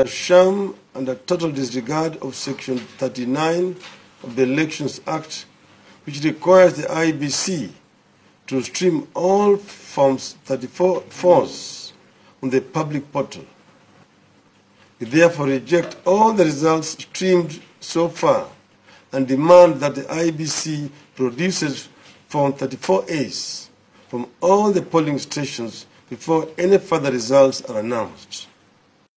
the sham and the total disregard of Section 39 of the Elections Act, which requires the IEBC to stream all Forms 34 on the public portal. We therefore reject all the results streamed so far and demand that the IEBC produces Form 34As from all the polling stations before any further results are announced.